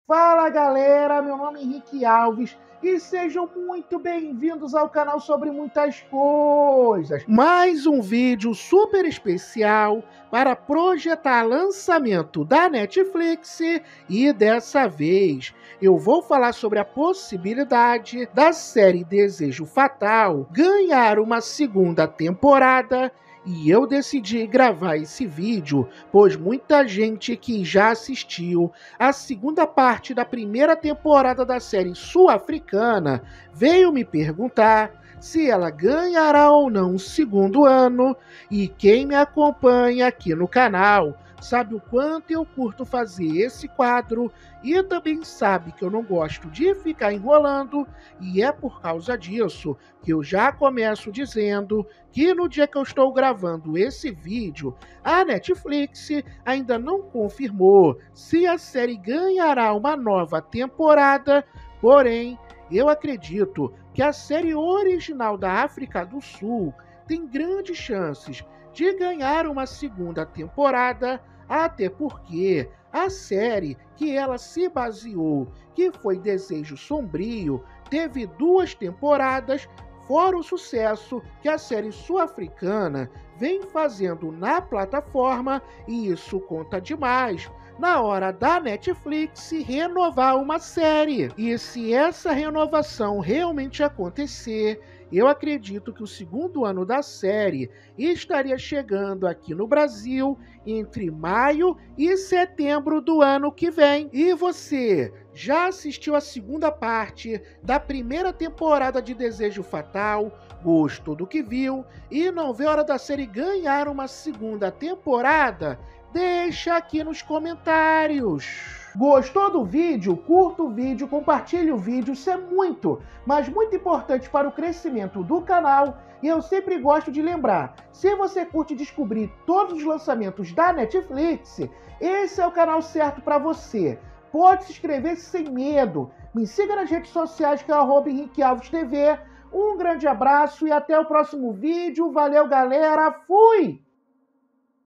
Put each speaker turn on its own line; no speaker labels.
Fala galera, meu nome é Henrique Alves e sejam muito bem-vindos ao canal sobre muitas coisas. Mais um vídeo super especial para projetar lançamento da Netflix e dessa vez eu vou falar sobre a possibilidade da série Desejo Fatal ganhar uma segunda temporada. E eu decidi gravar esse vídeo, pois muita gente que já assistiu a segunda parte da primeira temporada da série sul-africana veio me perguntar se ela ganhará ou não o segundo ano, e quem me acompanha aqui no canal sabe o quanto eu curto fazer esse quadro e também sabe que eu não gosto de ficar enrolando, e é por causa disso que eu já começo dizendo que no dia que eu estou gravando esse vídeo, a Netflix ainda não confirmou se a série ganhará uma nova temporada, porém, eu acredito que a série original da África do Sul tem grandes chances de ganhar uma segunda temporada, até porque a série que ela se baseou, que foi Desejo Sombrio, teve 2 temporadas, fora o sucesso que a série sul-africana vem fazendo na plataforma, e isso conta demais na hora da Netflix renovar uma série. E se essa renovação realmente acontecer, eu acredito que o segundo ano da série estaria chegando aqui no Brasil entre maio e setembro do ano que vem. E você já assistiu a segunda parte da primeira temporada de Desejo Fatal? Gostou do que viu e não vê a hora da série ganhar uma segunda temporada? Deixa aqui nos comentários. Gostou do vídeo? Curta o vídeo, compartilhe o vídeo, isso é muito, mas muito importante para o crescimento do canal. E eu sempre gosto de lembrar, se você curte descobrir todos os lançamentos da Netflix, esse é o canal certo para você. Pode se inscrever sem medo. Me siga nas redes sociais, que é o @HenriqueAlvesTV. Um grande abraço e até o próximo vídeo. Valeu, galera. Fui!